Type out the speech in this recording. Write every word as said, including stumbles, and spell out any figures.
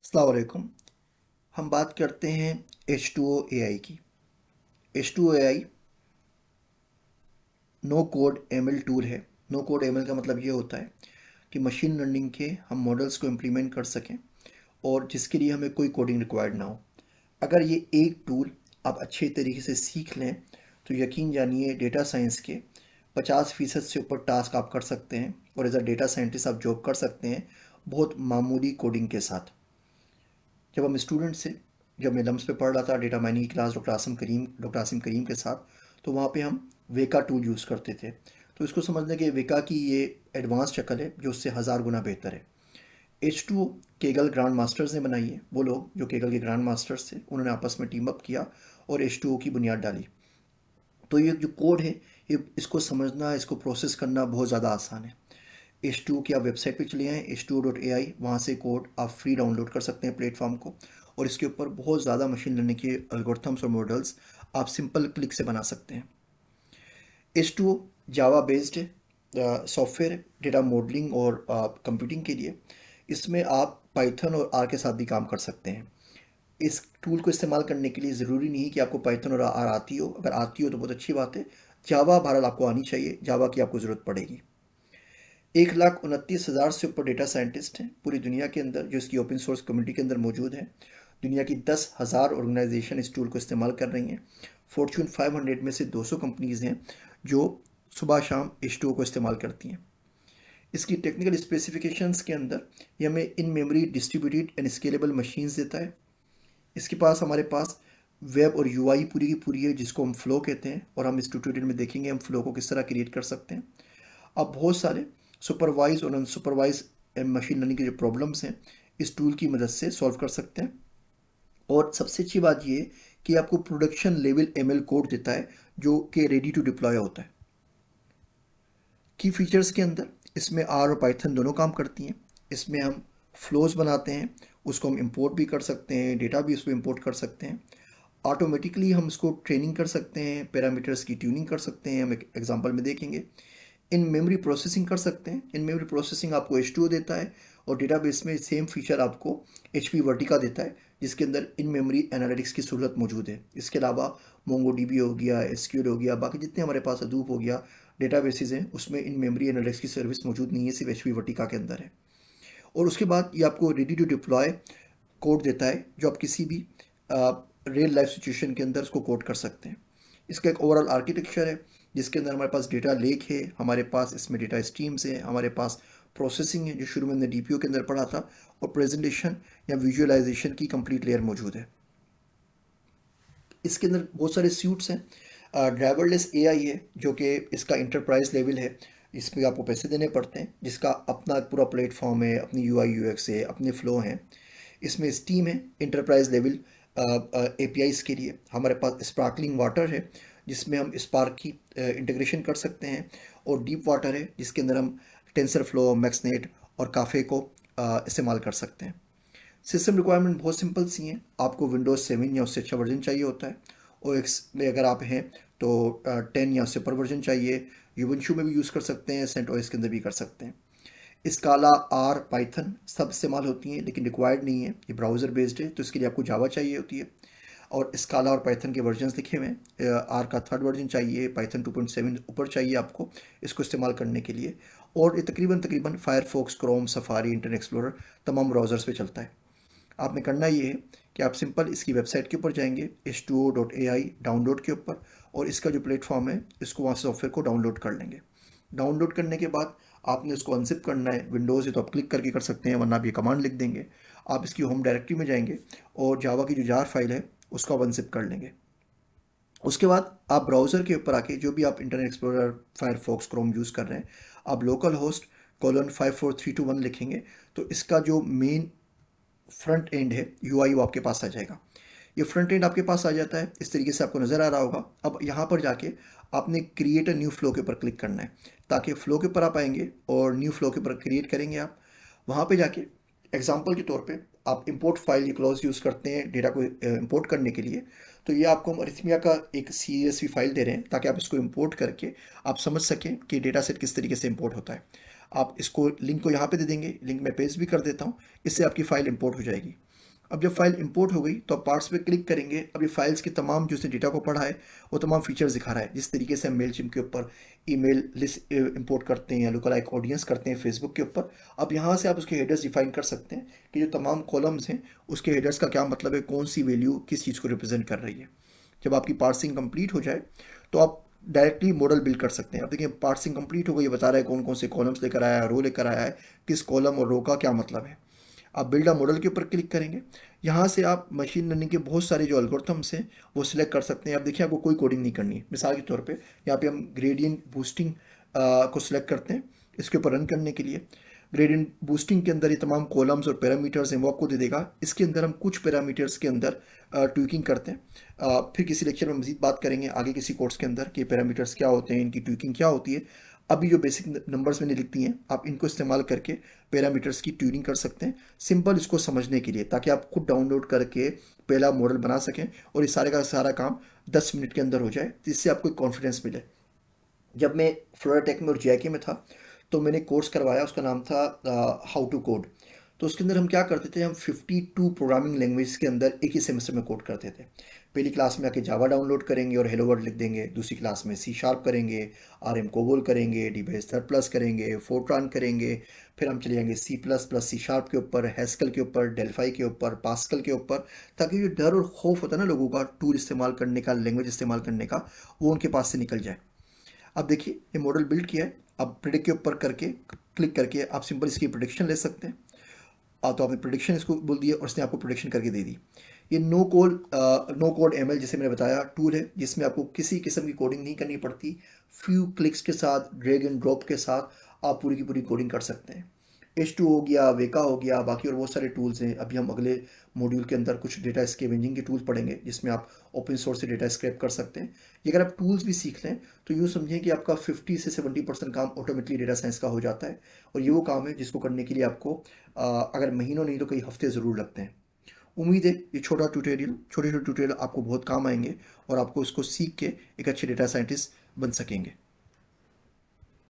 अस्सलाम वालेकुम। हम बात करते हैं H two O A I की। H two O A I no code M L tool है। नो कोड एम एल का मतलब ये होता है कि मशीन लर्निंग के हम मॉडल्स को इम्प्लीमेंट कर सकें और जिसके लिए हमें कोई कोडिंग रिक्वायर्ड ना हो। अगर ये एक टूल आप अच्छे तरीके से सीख लें तो यकीन जानिए डेटा साइंस के पचास फ़ीसद से ऊपर टास्क आप कर सकते हैं और एज अ डेटा साइंटिस्ट आप जॉब कर सकते हैं बहुत मामूली कोडिंग के साथ। जब हम स्टूडेंट से जब मैं लम्स पे पढ़ रहा था डेटा माइनिंग की class doctor Asim Karim doctor Asim Karim के साथ, तो वहाँ पे हम वेका टूल यूज़ करते थे। तो इसको समझने के वेका की ये एडवांस शक्ल है जो उससे हज़ार गुना बेहतर है। H two O Kaggle grand masters ने बनाई है। वो लोग जो केगल के ग्रांड मास्टर्स थे उन्होंने आपस में टीम अप किया और एच टू ओ की बुनियाद डाली। तो ये जो कोड है ये इसको समझना इसको प्रोसेस करना बहुत ज़्यादा आसान है। एच टू ओ की आप वेबसाइट पे चले आएँ H two O dot A I, वहाँ से कोड आप फ्री डाउनलोड कर सकते हैं प्लेटफॉर्म को, और इसके ऊपर बहुत ज़्यादा मशीन लर्निंग के एल्गोरिथम्स और मॉडल्स आप सिंपल क्लिक से बना सकते हैं। H two O Java based software है डेटा मॉडलिंग और कंप्यूटिंग के लिए। इसमें आप पाइथन और आर के साथ भी काम कर सकते हैं। इस टूल को इस्तेमाल करने के लिए ज़रूरी नहीं कि आपको पाइथन और आर आती हो। अगर आती हो तो बहुत अच्छी बात है। जावा बहरहाल आपको आनी चाहिए, जावा की आपको ज़रूरत पड़ेगी। एक लाख उनतीस हज़ार से ऊपर डेटा साइंटिस्ट हैं पूरी दुनिया के अंदर जो इसकी ओपन सोर्स कम्युनिटी के अंदर मौजूद हैं। दुनिया की दस हज़ार ऑर्गेनाइजेशन इस टूल को इस्तेमाल कर रही हैं। फॉर्च्यून फाइव हंड्रेड में से दो सौ कंपनीज़ हैं जो सुबह शाम एच टू ओ को इस्तेमाल करती हैं। इसकी टेक्निकल स्पेसिफिकेशंस के अंदर ये हमें in memory distributed and scalable machines देता है। इसके पास हमारे पास वेब और यू आई पूरी की पूरी है जिसको हम फ्लो कहते हैं, और हम इस ट्यूटोरियल में देखेंगे हम फ्लो को किस तरह क्रिएट कर सकते हैं। अब बहुत सारे सुपरवाइज और अनसुपरवाइज मशीन लर्निंग के जो प्रॉब्लम्स हैं इस टूल की मदद से सॉल्व कर सकते हैं। और सबसे अच्छी बात ये है कि आपको production level M L code देता है जो कि रेडी टू डिप्लॉय होता है। की फीचर्स के अंदर इसमें आर और पाइथन दोनों काम करती हैं। इसमें हम फ्लोज बनाते हैं, उसको हम इंपोर्ट भी कर सकते हैं, डेटा भी उसको इंपोर्ट कर सकते हैं। ऑटोमेटिकली हम इसको ट्रेनिंग कर सकते हैं, पैरामीटर्स की ट्यूनिंग कर सकते हैं, हम एक एग्जांपल में देखेंगे। इन मेमोरी प्रोसेसिंग कर सकते हैं। इन मेमोरी प्रोसेसिंग आपको एच टू ओ देता है और डेटाबेस में सेम फीचर आपको एच पी वर्टिका देता है जिसके अंदर इन मेमोरी एनालिटिक्स की सहूलत मौजूद है। इसके अलावा मोंगो डी बी हो गया, एस क्यू एल हो गया, बाकी जितने हमारे पास हडूप हो गया डेटाबेसेस हैं उसमें इन मेमोरी एनालिटिक्स की सर्विस मौजूद नहीं है, सिर्फ एच पी वर्टिका के अंदर है। और उसके बाद ये आपको रेडी टू डिप्लॉय कोड देता है जो आप किसी भी रियल लाइफ सिचुएशन के अंदर उसको कोड कर सकते हैं। इसका एक ओवरऑल आर्किटेक्चर है जिसके अंदर हमारे पास डेटा लेक है, हमारे पास इसमें डेटा स्ट्रीम्स है, हमारे पास प्रोसेसिंग है जो शुरू में हमने डी पी ओ के अंदर पढ़ा था, और प्रेजेंटेशन या विजुअलाइजेशन की कंप्लीट लेयर मौजूद है। इसके अंदर बहुत सारे सूट्स हैं। ड्राइवरलेस ए आई है जो कि इसका इंटरप्राइज लेवल है, इसमें आपको पैसे देने पड़ते हैं, जिसका अपना पूरा प्लेटफॉर्म है, अपनी यू आई यू एक्स है, अपने फ्लो हैं। इसमें स्टीम है enterprise level A P Is के लिए। हमारे पास स्पार्कलिंग वाटर है जिसमें हम स्पार्क की इंटीग्रेशन कर सकते हैं, और डीप वाटर है जिसके अंदर हम टेंसर फ्लो, मैक्सनेट और काफ़े को इस्तेमाल कर सकते हैं। सिस्टम रिक्वायरमेंट बहुत सिंपल सी हैं। आपको विंडोज़ सेवन या उससे अच्छा वर्जन चाहिए होता है, और एक्स में अगर आप हैं तो टेन या उससे ऊपर वर्जन चाहिए। यूबंशु में भी यूज़ कर सकते हैं, सेंट ओएस के अंदर भी कर सकते हैं। स्काला, आर, पाइथन सब इस्तेमाल होती हैं लेकिन रिक्वायर्ड नहीं है, ये ब्राउज़र बेस्ड है तो इसके लिए आपको जावा चाहिए होती है। और स्काला और पाइथन के वर्जन्स लिखे हुए हैं। आर का थर्ड वर्जन चाहिए, पाइथन टू पॉइंट सेवन ऊपर चाहिए आपको इसको इस्तेमाल करने के लिए। और ये तकरीबन तकरीबन Firefox, Chrome, Safari, Internet Explorer तमाम ब्राउज़र्स पे चलता है। आपने करना ये है कि आप सिंपल इसकी वेबसाइट के ऊपर जाएंगे H two O dot A I download के ऊपर, और इसका जो प्लेटफॉर्म है इसको वहाँ से सॉफ्टवेयर को डाउनलोड कर लेंगे। डाउनलोड करने के बाद आपने उसको अनजिप करना है। विंडोज़ है तो आप क्लिक करके कर सकते हैं, वरना आप ये कमांड लिख देंगे। आप इसकी होम डायरेक्टरी में जाएंगे और जावा की जो जार फाइल है उसको आप अनजिप कर लेंगे। उसके बाद आप ब्राउज़र के ऊपर आके जो भी आप Internet Explorer, Firefox, Chrome use कर रहे हैं, आप local host colon five four three two one लिखेंगे तो इसका जो मेन फ्रंट एंड है यू आई वो आपके पास आ जाएगा। ये फ्रंट एंड आपके पास आ जाता है, इस तरीके से आपको नज़र आ रहा होगा। अब यहाँ पर जाके आपने क्रिएट अ न्यू फ्लो के ऊपर क्लिक करना है, ताकि फ़्लो के ऊपर आप आएंगे और न्यू फ्लो के ऊपर क्रिएट करेंगे। आप वहाँ पे जाके एग्जांपल के तौर पे आप इंपोर्ट फाइल क्लॉज यूज़ करते हैं डेटा को इंपोर्ट करने के लिए, तो ये आपको हम अरिथमिया का एक सी एस वी फाइल दे रहे हैं ताकि आप इसको इंपोर्ट करके आप समझ सकें कि डेटा सेट किस तरीके से इंपोर्ट होता है। आप इसको लिंक को यहाँ पे दे देंगे, लिंक मैं पेस्ट भी कर देता हूँ, इससे आपकी फ़ाइल इंपोर्ट हो जाएगी। अब जब फाइल इंपोर्ट हो गई तो आप पार्ट्स पे क्लिक करेंगे। अब ये फाइल्स के तमाम जो उसने डेटा को पढ़ा है वो तमाम फीचर्स दिखा रहा है। जिस तरीके से हम मेलचिम्प के ऊपर ईमेल लिस्ट इंपोर्ट करते हैं या लुकलाइक ऑडियंस करते हैं फेसबुक के ऊपर, अब यहाँ से आप उसके हेडर्स डिफाइन कर सकते हैं कि जो तमाम कॉलम्स हैं उसके हेडर्स का क्या मतलब है, कौन सी वैल्यू किस चीज़ को रिप्रेजेंट कर रही है। जब आपकी पार्सिंग कंप्लीट हो जाए तो आप डायरेक्टली मॉडल बिल्ड कर सकते हैं। अब देखिए पार्सिंग कंप्लीट हो गई, ये बता रहा है कौन कौन से कॉलम्स लेकर आया है, रो लेकर आया है, किस कॉलम और रो का क्या मतलब है। आप बिल्ड अ मॉडल के ऊपर क्लिक करेंगे। यहाँ से आप मशीन लर्निंग के बहुत सारे जो एल्गोरिथम्स हैं वो सिलेक्ट कर सकते हैं। अब देखिए आपको कोई कोडिंग नहीं करनी है। मिसाल के तौर पे यहाँ पे हम ग्रेडियंट बूस्टिंग को सिलेक्ट करते हैं इसके ऊपर रन करने के लिए। ग्रेडियंट बूस्टिंग के अंदर ये तमाम कॉलम्स और पैरामीटर्स हैं वो आपको दे देगा। इसके अंदर हम कुछ पैरामीटर्स के अंदर ट्विकिंग करते हैं। आ, फिर किसी लेक्चर में मजीद बात करेंगे आगे किसी कोर्स के अंदर कि पैरामीटर्स क्या होते हैं, इनकी ट्विकिंग क्या होती है। अभी जो बेसिक नंबर्स मैंने लिखती हैं आप इनको इस्तेमाल करके पैरामीटर्स की ट्यूनिंग कर सकते हैं, सिंपल इसको समझने के लिए, ताकि आप खुद डाउनलोड करके पहला मॉडल बना सकें और इस सारे का सारा काम दस मिनट के अंदर हो जाए, जिससे आपको कॉन्फिडेंस मिले। जब मैं फ्लोरिडा टेक में और जेआईके में था तो मैंने कोर्स करवाया, उसका नाम था हाउ टू कोड। तो उसके अंदर हम क्या करते थे, हम बावन प्रोग्रामिंग लैंग्वेज के अंदर एक ही सेमेस्टर में कोड करते थे। पहली क्लास में आके जावा डाउनलोड करेंगे और हेलो वर्ल्ड लिख देंगे, दूसरी क्लास में सी शार्प करेंगे, आर एम कोबोल करेंगे, डी बेस थर्ड प्लस करेंगे, फोर्ट्रान करेंगे, फिर हम चले जाएंगे C plus plus C sharp के ऊपर, हैस्कल के ऊपर, डेल्फाई के ऊपर, पास्कल के ऊपर, ताकि जो डर और खौफ होता है ना लोगों का टूल इस्तेमाल करने का, लैंग्वेज इस्तेमाल करने का, वो उनके पास से निकल जाए। अब देखिए ये मॉडल बिल्ड किया है। अब प्रिडिक्ट के ऊपर करके क्लिक करके आप सिंपल इसकी प्रिडिक्शन ले सकते हैं। तो आपने प्रिडिक्शन इसको बोल दिया और इसने आपको प्रिडिक्शन करके दे दी। ये no code no code ML जैसे मैंने बताया टूल है, जिसमें आपको किसी किस्म की कोडिंग नहीं करनी पड़ती। फ्यू क्लिक्स के साथ, ड्रैग एंड ड्रॉप के साथ आप पूरी की पूरी कोडिंग कर सकते हैं। एच टू हो गया, वेका हो गया, बाकी और बहुत सारे टूल्स हैं। अभी हम अगले मॉड्यूल के अंदर कुछ डेटा स्कैवेंजिंग के टूल्स पढ़ेंगे, जिसमें आप ओपन सोर्स से डेटा स्क्रैप कर सकते हैं। ये अगर आप टूल्स भी सीख लें तो यूँ समझें कि आपका फिफ्टी से सेवेंटी परसेंट काम ऑटोमेटिकली डेटा साइंस का हो जाता है। और ये वो काम है जिसको करने के लिए आपको आ, अगर महीनों नहीं तो कई हफ्ते ज़रूर लगते हैं। उम्मीद है ये छोटा ट्यूटोरियल छोटे छोटे ट्यूटोरियल आपको बहुत काम आएंगे और आपको इसको सीख के एक अच्छे डेटा साइंटिस्ट बन सकेंगे।